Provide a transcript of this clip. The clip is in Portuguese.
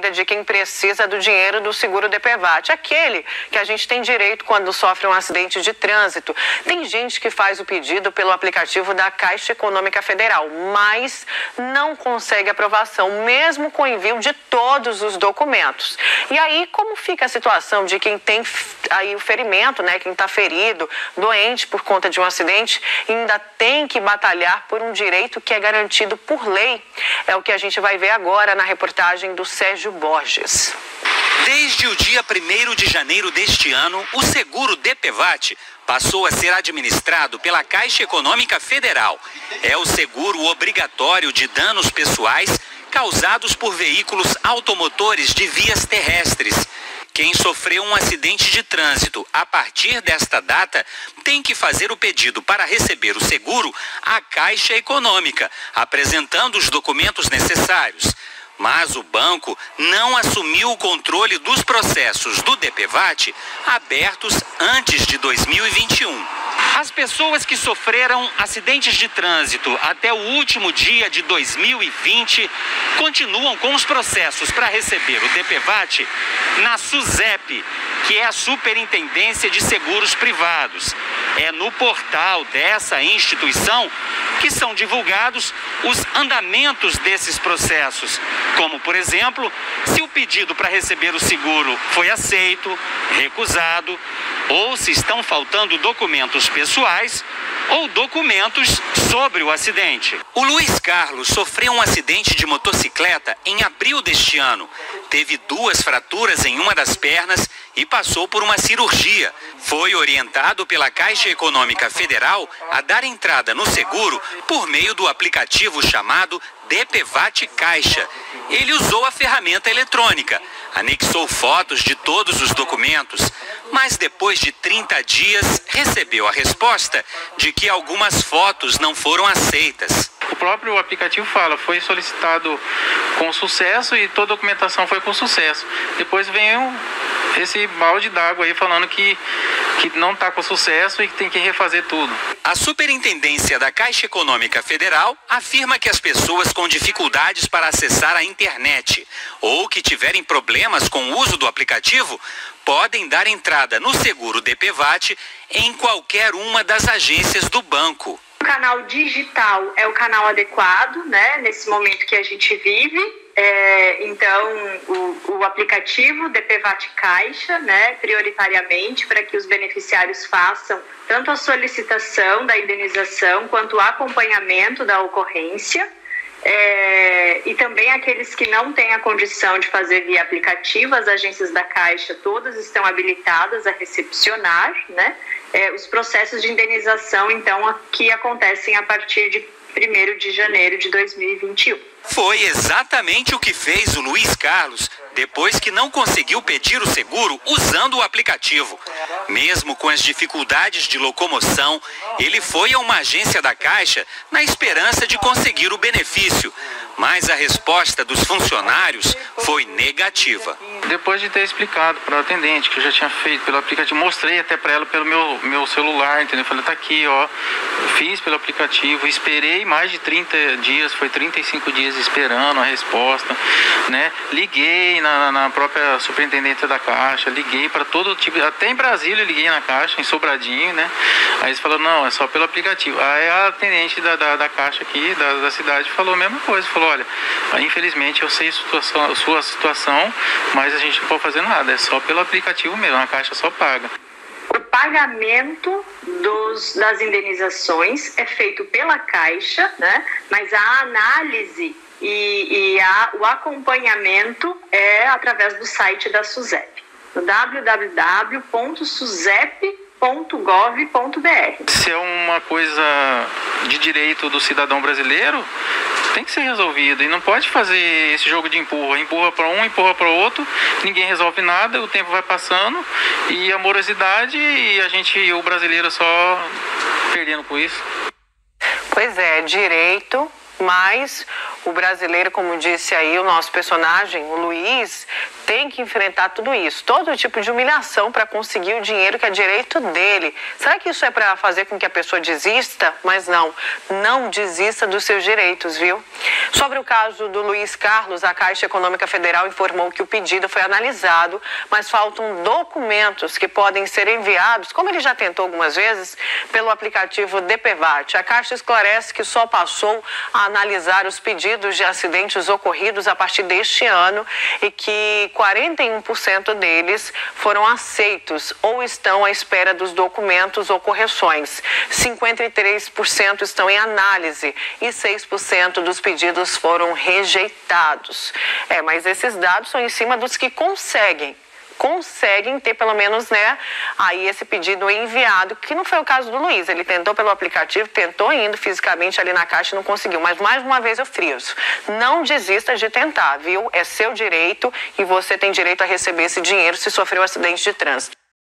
de quem precisa do dinheiro do seguro DPVAT, aquele que a gente tem direito quando sofre um acidente de trânsito. Tem gente que faz o pedido pelo aplicativo da Caixa Econômica Federal, mas não consegue aprovação, mesmo com o envio de todos os documentos. E aí, como fica a situação de quem tem aí o ferimento, né? Quem está ferido, doente por conta de um acidente, e ainda tem que batalhar por um direito que é garantido por lei? É o que a gente vai ver agora na reportagem do Sérgio Borges. Desde o dia 1º de janeiro deste ano, o seguro DPVAT passou a ser administrado pela Caixa Econômica Federal. É o seguro obrigatório de danos pessoais causados por veículos automotores de vias terrestres. Quem sofreu um acidente de trânsito a partir desta data tem que fazer o pedido para receber o seguro à Caixa Econômica, apresentando os documentos necessários. Mas o banco não assumiu o controle dos processos do DPVAT abertos antes de 2021. As pessoas que sofreram acidentes de trânsito até o último dia de 2020 continuam com os processos para receber o DPVAT na SUSEP, que é a Superintendência de Seguros Privados. É no portal dessa instituição que são divulgados os andamentos desses processos, como, por exemplo, se o pedido para receber o seguro foi aceito, recusado, ou se estão faltando documentos pessoais ou documentos sobre o acidente. O Luiz Carlos sofreu um acidente de motocicleta em abril deste ano. Teve 2 fraturas em uma das pernas e passou por uma cirurgia. Foi orientado pela Caixa Econômica Federal a dar entrada no seguro por meio do aplicativo chamado DPVAT Caixa. Ele usou a ferramenta eletrônica, anexou fotos de todos os documentos, mas depois de 30 dias recebeu a resposta de que algumas fotos não foram aceitas. O próprio aplicativo fala, foi solicitado com sucesso e toda a documentação foi com sucesso. Depois vem esse balde d'água aí falando que não está com sucesso e que tem que refazer tudo. A Superintendência da Caixa Econômica Federal afirma que as pessoas com dificuldades para acessar a internet ou que tiverem problemas com o uso do aplicativo podem dar entrada no seguro DPVAT em qualquer uma das agências do banco. O canal digital é o canal adequado, né, nesse momento que a gente vive. Então, o aplicativo DPVAT Caixa, né, prioritariamente para que os beneficiários façam tanto a solicitação da indenização quanto o acompanhamento da ocorrência. E também aqueles que não têm a condição de fazer via aplicativo, as agências da Caixa todas estão habilitadas a recepcionar, né, os processos de indenização, então, que acontecem a partir de 1º de janeiro de 2021. Foi exatamente o que fez o Luiz Carlos depois que não conseguiu pedir o seguro usando o aplicativo. Mesmo com as dificuldades de locomoção, ele foi a uma agência da Caixa na esperança de conseguir o benefício. Mas a resposta dos funcionários foi negativa. Depois de ter explicado para o atendente que eu já tinha feito pelo aplicativo, mostrei até para ela pelo meu celular, entendeu? Falei, tá aqui, ó, fiz pelo aplicativo, esperei mais de 30 dias, foi 35 dias esperando a resposta, né? Liguei na própria superintendência da Caixa, liguei para todo tipo, até em Brasília eu liguei na Caixa, em Sobradinho, né? Aí eles falaram, não, é só pelo aplicativo. Aí a atendente da Caixa aqui, da cidade, falou a mesma coisa, falou, olha, infelizmente eu sei a sua situação, mas a gente não pode fazer nada, é só pelo aplicativo mesmo, a Caixa só paga. O pagamento das indenizações é feito pela Caixa, né? Mas a análise o acompanhamento é através do site da SUSEP, no www.susep.gov.br. Se é uma coisa de direito do cidadão brasileiro, tem que ser resolvido e não pode fazer esse jogo de empurra para um, empurra para o outro, ninguém resolve nada, o tempo vai passando e a morosidade e o brasileiro só perdendo com isso. Pois é, direito, mas o brasileiro, como disse aí o nosso personagem, o Luiz, tem que enfrentar tudo isso, todo tipo de humilhação para conseguir o dinheiro que é direito dele. Será que isso é para fazer com que a pessoa desista? Mas não desista dos seus direitos, viu? Sobre o caso do Luiz Carlos, a Caixa Econômica Federal informou que o pedido foi analisado, mas faltam documentos que podem ser enviados, como ele já tentou algumas vezes, pelo aplicativo DPVAT. A Caixa esclarece que só passou a analisar os pedidos de acidentes ocorridos a partir deste ano e que 41% deles foram aceitos ou estão à espera dos documentos ou correções. 53% estão em análise e 6% dos pedidos foram rejeitados. Mas esses dados são em cima dos que conseguem ter pelo menos, aí esse pedido enviado, que não foi o caso do Luiz. Ele tentou pelo aplicativo, tentou indo fisicamente ali na Caixa e não conseguiu. Mas mais uma vez eu friso, não desista de tentar, viu? É seu direito e você tem direito a receber esse dinheiro se sofreu um acidente de trânsito.